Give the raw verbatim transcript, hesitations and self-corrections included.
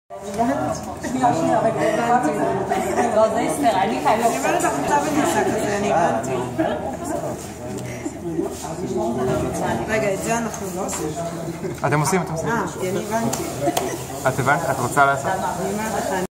לא, זה אסתר, אני חייבת. אני אומרת לך מצב בניסה כזה, אני הבנתי. רגע, את זה אנחנו לא עושים. אתם עושים, אתם עושים. אה, כי אני הבנתי. את הבנת? את רוצה לעשות? אני אומרת לך,